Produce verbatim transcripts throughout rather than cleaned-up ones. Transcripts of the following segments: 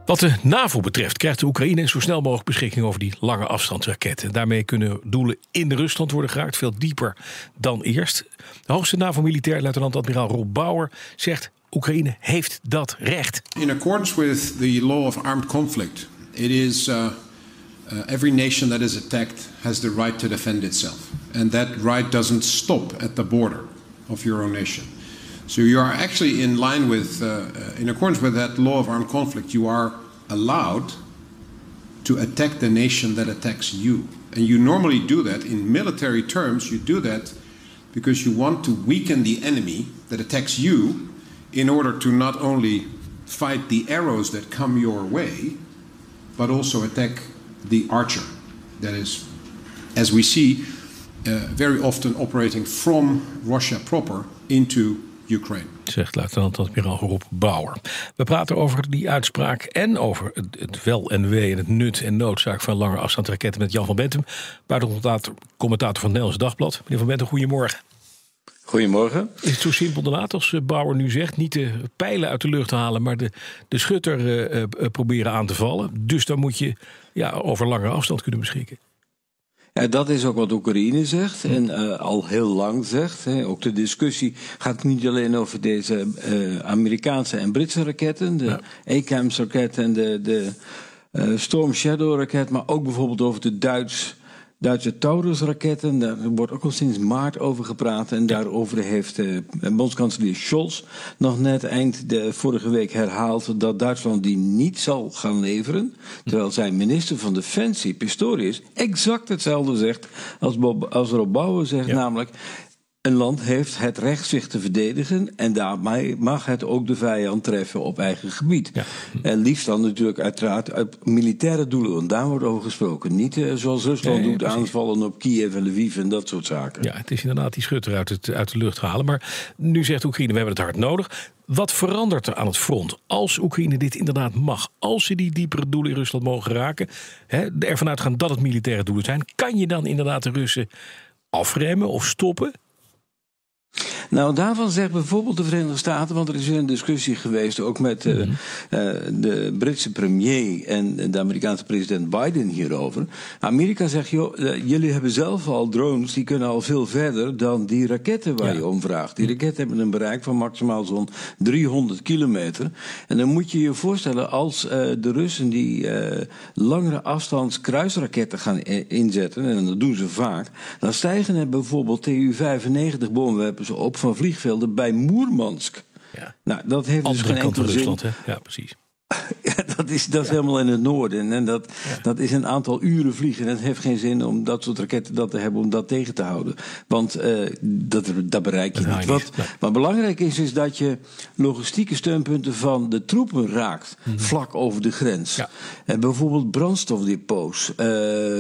Wat de NAVO betreft krijgt de Oekraïne zo snel mogelijk beschikking over die lange afstandsraketten. Daarmee kunnen doelen in Rusland worden geraakt, veel dieper dan eerst. De hoogste NAVO-militair, luitenant-admiraal Rob Bauer, zegt: Oekraïne heeft dat recht. In accordance with the law of armed conflict, it is uh, uh, every nation that is attacked has the right to defend itself. And that right doesn't stop at the border of your own nation. So you are actually in line with, uh, in accordance with that law of armed conflict, you are allowed to attack the nation that attacks you. And you normally do that in military terms. You do that because you want to weaken the enemy that attacks you in order to not only fight the arrows that come your way, but also attack the archer that is, as we see, uh, very often operating from Russia proper into Ukraine. Zegt luitenant-admiraal Rob Bauer. We praten over die uitspraak en over het, het wel en wee en het nut en noodzaak van lange afstandsraketten met Jan van Bentum, buitencommentator van het Nederlands Dagblad. Meneer van Bentum, goedemorgen. Goedemorgen. Is het zo simpel inderdaad als Bauer nu zegt? Niet de pijlen uit de lucht halen, maar de, de schutter uh, uh, proberen aan te vallen. Dus dan moet je ja, over langere afstand kunnen beschikken. Ja, dat is ook wat Oekraïne zegt en uh, al heel lang zegt. Hè. Ook de discussie gaat niet alleen over deze uh, Amerikaanse en Britse raketten, de ja. ACAMS-raket en de, de uh, Storm Shadow-raket, maar ook bijvoorbeeld over de Duits, Duitse Taurus-raketten. Daar wordt ook al sinds maart over gepraat. En daarover heeft uh, bondskanselier Scholz nog net eind de vorige week herhaald dat Duitsland die niet zal gaan leveren. Terwijl zijn minister van Defensie, Pistorius, exact hetzelfde zegt als, Bob, als Rob Bauer zegt, ja. Namelijk: een land heeft het recht zich te verdedigen en daarmee mag het ook de vijand treffen op eigen gebied. Ja. En liefst dan natuurlijk uiteraard uit militaire doelen, want daar wordt over gesproken. Niet uh, zoals Rusland nee, doet, precies. Aanvallen op Kiev en Lviv en dat soort zaken. Ja, het is inderdaad die schutter uit, het, uit de lucht halen. Maar nu zegt Oekraïne, we hebben het hard nodig. Wat verandert er aan het front als Oekraïne dit inderdaad mag? Als ze die diepere doelen in Rusland mogen raken, hè, ervan uitgaan dat het militaire doelen zijn, kan je dan inderdaad de Russen afremmen of stoppen? Nou, daarvan zegt bijvoorbeeld de Verenigde Staten, want er is een discussie geweest ook met uh, uh, de Britse premier en de Amerikaanse president Biden hierover. Amerika zegt, joh, uh, jullie hebben zelf al drones, die kunnen al veel verder dan die raketten waar ja. je om vraagt. Die raketten hebben een bereik van maximaal zo'n driehonderd kilometer. En dan moet je je voorstellen, als uh, de Russen die uh, langere afstands kruisraketten gaan inzetten, en dat doen ze vaak, dan stijgen er bijvoorbeeld T U vijfennegentig bommenwerpers op van vliegvelden bij Moermansk. Ja. Nou, dat heeft Andere dus geen enkele zin. Rusland, hè? Ja, precies. Ja, dat is, dat is ja. helemaal in het noorden. En dat, ja. dat is een aantal uren vliegen. En het heeft geen zin om dat soort raketten dat te hebben om dat tegen te houden. Want uh, dat, dat bereik je dat niet. Wat, nee. wat belangrijk is, is dat je logistieke steunpunten van de troepen raakt. Mm-hmm. Vlak over de grens. Ja. En bijvoorbeeld brandstofdepots. Uh,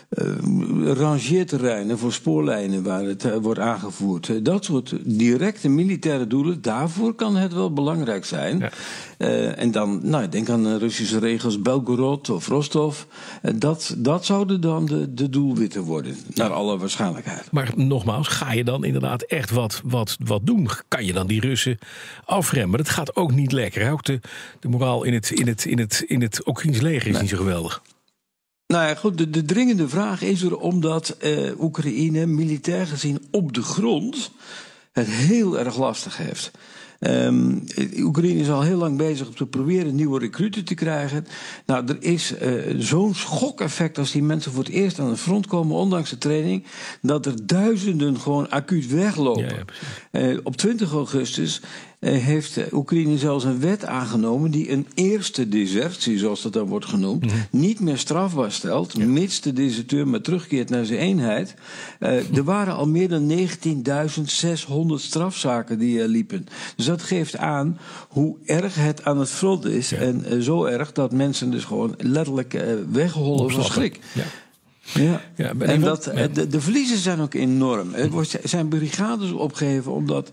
Uh, rangeerterreinen voor spoorlijnen waar het uh, wordt aangevoerd. Uh, dat soort directe militaire doelen, daarvoor kan het wel belangrijk zijn. Ja. Uh, en dan, nou, denk aan uh, Russische regels Belgorod of Rostov. Uh, dat, dat zouden dan de, de doelwitten worden, ja. naar alle waarschijnlijkheid. Maar nogmaals, ga je dan inderdaad echt wat, wat, wat doen? Kan je dan die Russen afremmen? Dat gaat ook niet lekker. Hè? Ook de, de moraal in het, in het, in het, in het Oekraïns leger is nee. niet zo geweldig. Nou ja, goed, de, de dringende vraag is er omdat uh, Oekraïne militair gezien op de grond het heel erg lastig heeft. Um, Oekraïne is al heel lang bezig om te proberen nieuwe recruten te krijgen. Nou, er is uh, zo'n schokeffect als die mensen voor het eerst aan de front komen, ondanks de training, dat er duizenden gewoon acuut weglopen. Ja, ja, uh, op twintig augustus uh, heeft Oekraïne zelfs een wet aangenomen die een eerste desertie, zoals dat dan wordt genoemd, mm-hmm. niet meer strafbaar stelt, ja. mits de deserteur maar terugkeert naar zijn eenheid. Uh, er waren al meer dan negentienduizend zeshonderd strafzaken die uh, liepen. Dus dat geeft aan hoe erg het aan het front is. Ja. En uh, zo erg dat mensen dus gewoon letterlijk uh, weghollen van schrik. Ja. Ja. Ja, en dat, de, de verliezen zijn ook enorm. Er zijn brigades opgeheven omdat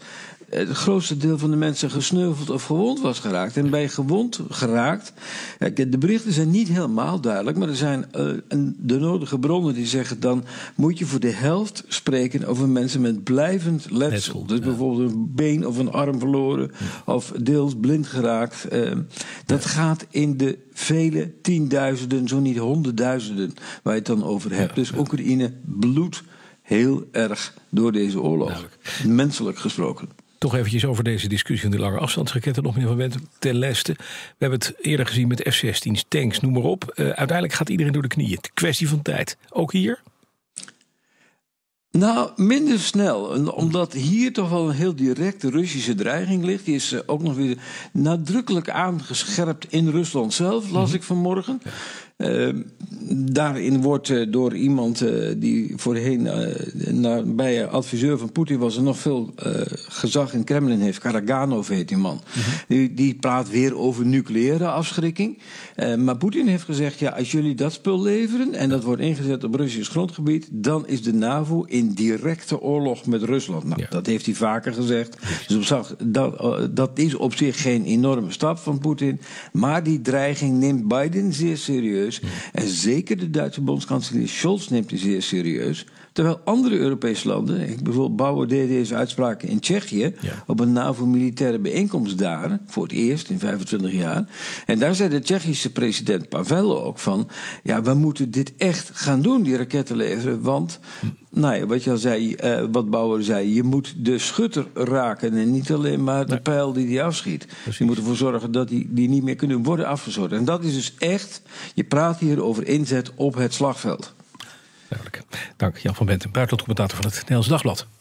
het grootste deel van de mensen gesneuveld of gewond was geraakt. En bij gewond geraakt, de berichten zijn niet helemaal duidelijk, maar er zijn uh, de nodige bronnen die zeggen dan moet je voor de helft spreken over mensen met blijvend letsel. letsel dus ja. bijvoorbeeld een been of een arm verloren ja. of deels blind geraakt. Uh, dat ja. gaat in de vele tienduizenden, zo niet honderdduizenden waar je het dan over hebt. Ja, dus ja. Oekraïne bloedt heel erg door deze oorlog. Duidelijk. Menselijk gesproken. Toch eventjes over deze discussie van de lange afstandsraketten. Nog meneer Van Bent ten leste. We hebben het eerder gezien met F zestien, tanks, noem maar op. Uh, uiteindelijk gaat iedereen door de knieën. Het kwestie van tijd. Ook hier? Nou, minder snel. Omdat hier toch wel een heel directe Russische dreiging ligt. Die is ook nog weer nadrukkelijk aangescherpt in Rusland zelf, las ik vanmorgen. Ja. Uh, daarin wordt uh, door iemand uh, die voorheen uh, nabije adviseur van Poetin was en nog veel uh, gezag in Kremlin heeft, Karaganov heet die man. Mm-hmm. Die, die praat weer over nucleaire afschrikking. Uh, maar Poetin heeft gezegd, ja, als jullie dat spul leveren en dat wordt ingezet op Russisch grondgebied, dan is de NAVO in directe oorlog met Rusland. Nou, ja. Dat heeft hij vaker gezegd. Dus op zich, dat, uh, dat is op zich geen enorme stap van Poetin. Maar die dreiging neemt Biden zeer serieus. En zeker de Duitse bondskanselier Scholz neemt die zeer serieus. Terwijl andere Europese landen, bijvoorbeeld Bauer deed deze uitspraken in Tsjechië, ja. op een NAVO-militaire bijeenkomst daar, voor het eerst in vijfentwintig jaar. En daar zei de Tsjechische president Pavel ook van, ja, we moeten dit echt gaan doen, die raketten leveren, want, hm. nou ja, wat je al zei, uh, wat Bauer zei, je moet de schutter raken en niet alleen maar de nee. pijl die die afschiet. Precies. Je moet ervoor zorgen dat die, die niet meer kunnen worden afgeschoten. En dat is dus echt, je praat hier over inzet op het slagveld. Duidelijk. Dank Jan van Bent, buitenlandcommentator van het Nederlands Dagblad.